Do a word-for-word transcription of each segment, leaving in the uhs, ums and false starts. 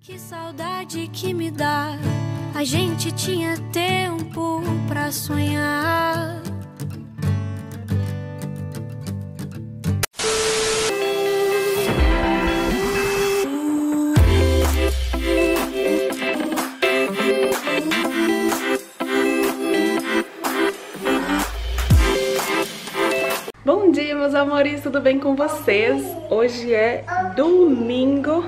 Que saudade que me dá, a gente tinha tempo pra sonhar. Bom dia, meus amores, tudo bem com vocês? Hoje é domingo.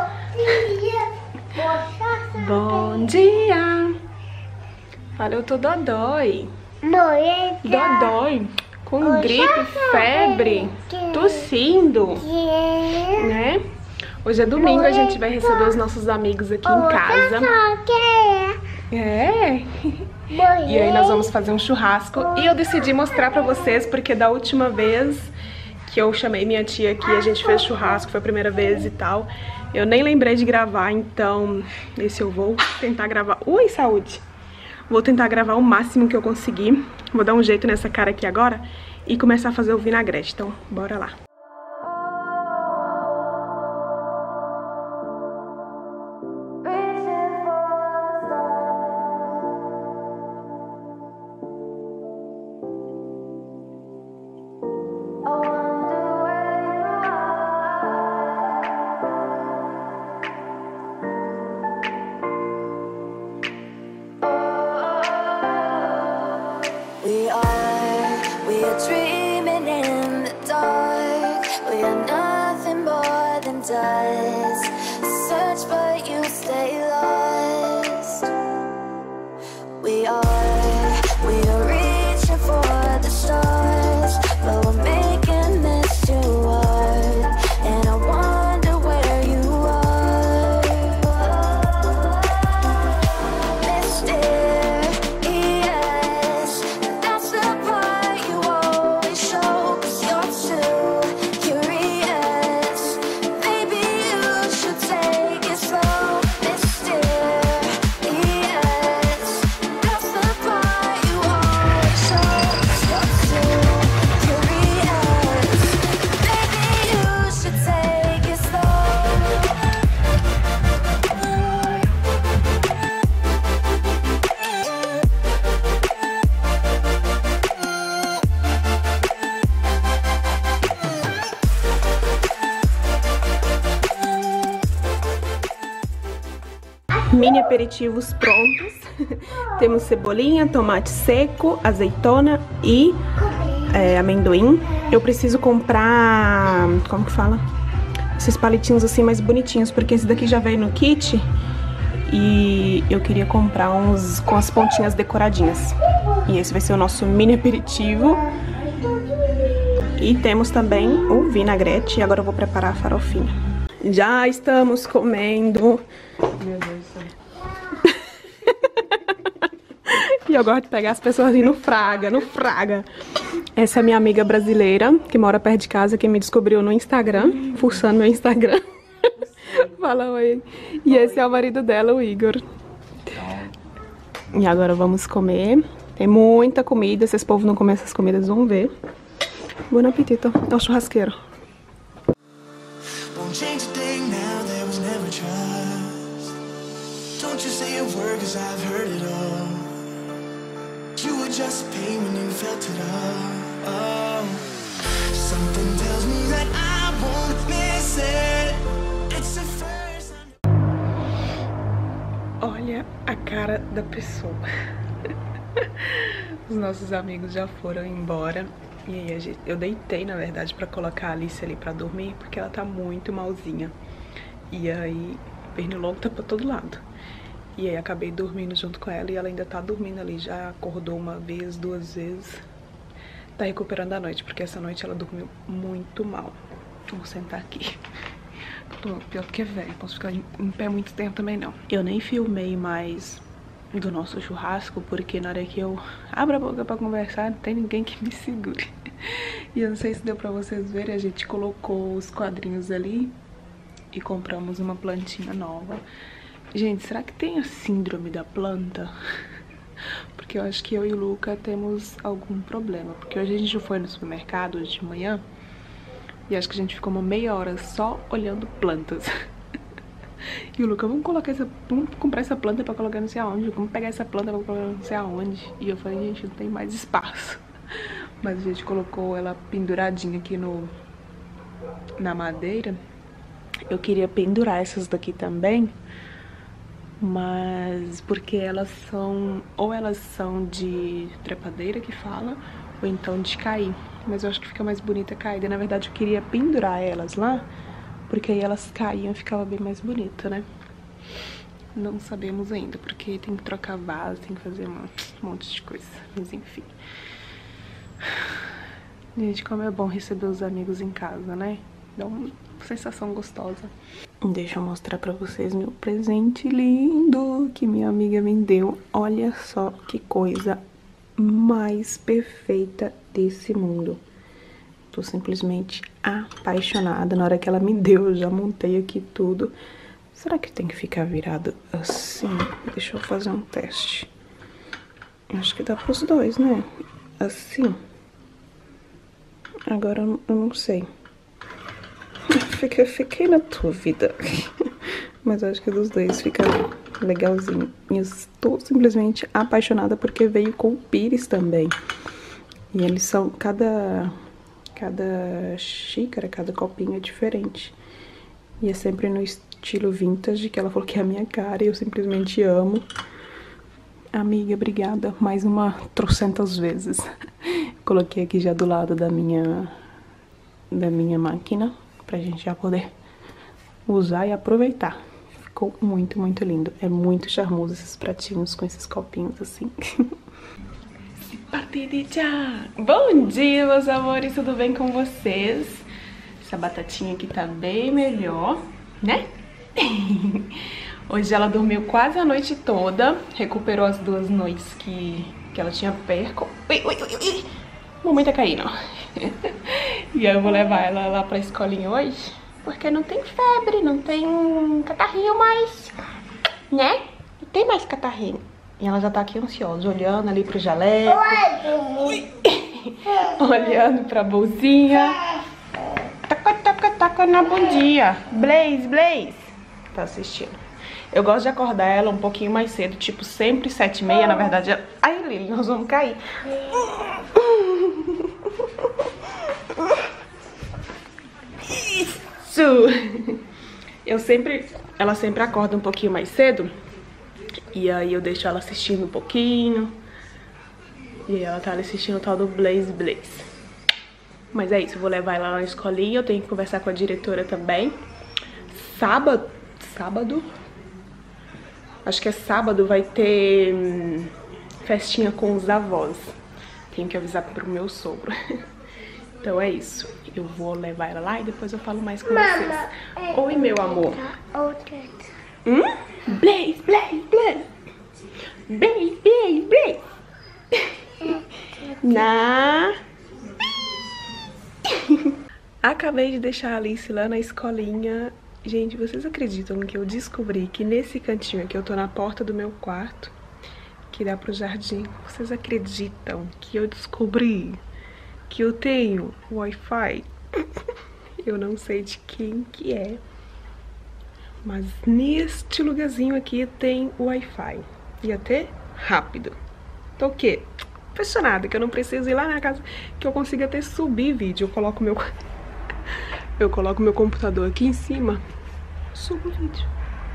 Bom dia! Olha, eu tô dodói. Dodói. Com gripe, febre, tossindo, né? Hoje é domingo, a gente vai receber os nossos amigos aqui em casa. É. E aí nós vamos fazer um churrasco. E eu decidi mostrar pra vocês, porque da última vez que eu chamei minha tia aqui, a gente fez churrasco, foi a primeira vez e tal, eu nem lembrei de gravar, então esse eu vou tentar gravar. Ui, saúde! Vou tentar gravar o máximo que eu conseguir. Vou dar um jeito nessa cara aqui agora e começar a fazer o vinagrete, então bora lá. We are, we are dreaming in the dark. We are nothing more than dust. Search but you stay lost. We are, we are reaching for the stars, but we're making this too hard. And I wonder where you are, mysterious. That's the part you always show, 'cause you're too curious. Maybe you should take it slow. Mysterious. That's the part you always show, 'cause you're too curious. Maybe you should take it slow. Mini aperitivos prontos. Temos cebolinha, tomate seco, azeitona e é, amendoim. Eu preciso comprar, como que fala? Esses palitinhos assim mais bonitinhos, porque esse daqui já veio no kit e eu queria comprar uns com as pontinhas decoradinhas. E esse vai ser o nosso mini aperitivo. E temos também o vinagrete e agora eu vou preparar a farofinha. Já estamos comendo. Meu Deus do céu. E eu gosto de pegar as pessoas ali no fraga, no fraga. Essa é minha amiga brasileira, que mora perto de casa, que me descobriu no Instagram, fuçando meu Instagram. Fala oi. E esse é o marido dela, o Igor. E agora vamos comer. Tem muita comida, se esse povo não comer essas comidas, vão ver. Bom apetito. É o churrasqueiro. Change a thing now, there was never trust. Don't you say a word, 'cause I've heard it all. You were just pain when you felt it all. Oh. Something tells me that I won't miss it. It's the first time. Olha a cara da pessoa. Os nossos amigos já foram embora. E aí, a gente, eu deitei, na verdade, pra colocar a Alice ali pra dormir, porque ela tá muito malzinha. E aí, pernilongo tá pra todo lado. E aí, acabei dormindo junto com ela e ela ainda tá dormindo ali. Já acordou uma vez, duas vezes. Tá recuperando a noite, porque essa noite ela dormiu muito mal. Vou sentar aqui. Tô pior que é velho, não posso ficar em pé muito tempo também, não. Eu nem filmei mais do nosso churrasco, porque na hora que eu abro a boca pra conversar, não tem ninguém que me segure. E eu não sei se deu pra vocês verem, a gente colocou os quadrinhos ali e compramos uma plantinha nova. Gente, será que tem a síndrome da planta? Porque eu acho que eu e o Luca temos algum problema. Porque hoje a gente foi no supermercado hoje de manhã e acho que a gente ficou uma meia hora só olhando plantas. E o Luca, vamos colocar essa, vamos comprar essa planta pra colocar não sei aonde, vamos pegar essa planta pra colocar não sei aonde. E eu falei, gente, não tem mais espaço. Mas a gente colocou ela penduradinha aqui no, na madeira. Eu queria pendurar essas daqui também, mas porque elas são, ou elas são de trepadeira que fala, ou então de cair. Mas eu acho que fica mais bonita caída. Na verdade eu queria pendurar elas lá, porque aí elas caíam e ficava bem mais bonita, né? Não sabemos ainda, porque tem que trocar vaso, tem que fazer um monte de coisa. Mas enfim. Gente, como é bom receber os amigos em casa, né? Dá uma sensação gostosa. Deixa eu mostrar pra vocês meu presente lindo que minha amiga me deu. Olha só que coisa mais perfeita desse mundo. Tô simplesmente apaixonada. Na hora que ela me deu, eu já montei aqui tudo. Será que tem que ficar virado assim? Deixa eu fazer um teste. Acho que dá pros dois, né? Assim. Agora eu não sei. Fiquei, fiquei na dúvida. Mas acho que dos dois fica legalzinho. E eu estou simplesmente apaixonada porque veio com o pires também. E eles são... Cada, cada xícara, cada copinho é diferente. E é sempre no estilo vintage, que ela falou que é a minha cara. E eu simplesmente amo. Amiga, obrigada. Mais uma trocentas vezes. Coloquei aqui já do lado da minha, da minha máquina. Pra gente já poder usar e aproveitar. Ficou muito, muito lindo. É muito charmoso esses pratinhos com esses copinhos assim. Bom dia, meus amores, tudo bem com vocês? Essa batatinha aqui tá bem melhor, né? Hoje ela dormiu quase a noite toda. Recuperou as duas noites que, que ela tinha perco. Ui, ui, ui, ui. Mamãe tá caindo. E aí eu vou levar ela lá pra escolinha hoje, porque não tem febre, não tem catarrinho mais, né? Não tem mais catarrinho. E ela já tá aqui ansiosa, olhando ali pro jaleco. Olhando pra bolsinha. Taca, taca, taca na bundinha. Blaze, Blaze. Tá assistindo. Eu gosto de acordar ela um pouquinho mais cedo, tipo sempre sete e meia, na verdade. Ai, Lili, nós vamos cair. Isso! Eu sempre... Ela sempre acorda um pouquinho mais cedo. E aí eu deixo ela assistindo um pouquinho. E ela tá assistindo o tal do Blaze Blaze. Mas é isso, eu vou levar ela lá na escolinha. Eu tenho que conversar com a diretora também. Sábado... Sábado? Acho que é sábado, vai ter hum, festinha com os avós. Tenho que avisar pro meu sogro. Então é isso. Eu vou levar ela lá e depois eu falo mais com Mama, vocês. É Oi, meu amor. Outra. Hum? Blaze, Blaze, Blaze. Blaze, Blaze, Blaze. Na... Acabei de deixar a Alice lá na escolinha. Gente, vocês acreditam que eu descobri que nesse cantinho aqui, eu tô na porta do meu quarto, que dá pro jardim. Vocês acreditam que eu descobri que eu tenho Wi-Fi? Eu não sei de quem que é, mas neste lugarzinho aqui tem Wi-Fi. E até rápido. Tô o quê? Apaixonada, que eu não preciso ir lá na casa, que eu consiga até subir vídeo. Eu coloco meu... Eu coloco meu computador aqui em cima, subo o vídeo.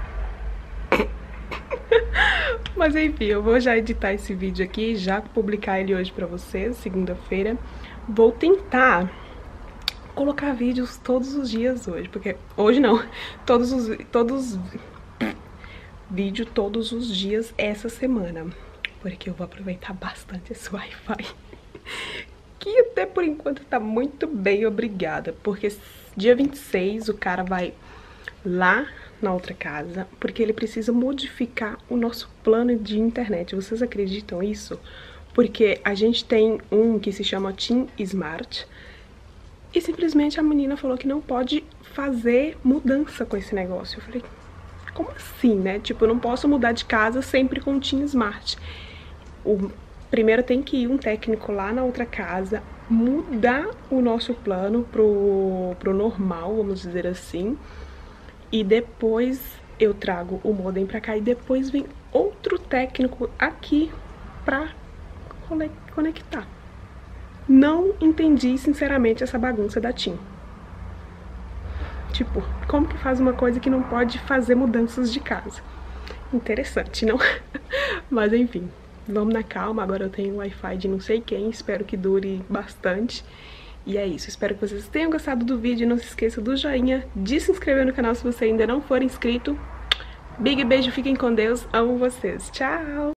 Mas enfim, eu vou já editar esse vídeo aqui, já publicar ele hoje pra vocês, segunda-feira. Vou tentar colocar vídeos todos os dias hoje, porque hoje não, todos os todos vídeo todos os dias essa semana, porque eu vou aproveitar bastante esse Wi-Fi. Que até por enquanto tá muito bem, obrigada, porque dia vinte e seis o cara vai lá na outra casa, porque ele precisa modificar o nosso plano de internet. Vocês acreditam isso? Porque a gente tem um que se chama TIM Smart e simplesmente a menina falou que não pode fazer mudança com esse negócio. Eu falei, como assim, né? Tipo, eu não posso mudar de casa sempre com o TIM Smart. O Primeiro tem que ir um técnico lá na outra casa, mudar o nosso plano pro, pro normal, vamos dizer assim. E depois eu trago o modem pra cá e depois vem outro técnico aqui pra conectar. Não entendi, sinceramente, essa bagunça da TIM. Tipo, como que faz uma coisa que não pode fazer mudanças de casa? Interessante, não? Mas enfim, vamos na calma. Agora eu tenho Wi-Fi de não sei quem, espero que dure bastante. E é isso, espero que vocês tenham gostado do vídeo. Não se esqueça do joinha, de se inscrever no canal se você ainda não for inscrito. Big beijo, fiquem com Deus, amo vocês, tchau!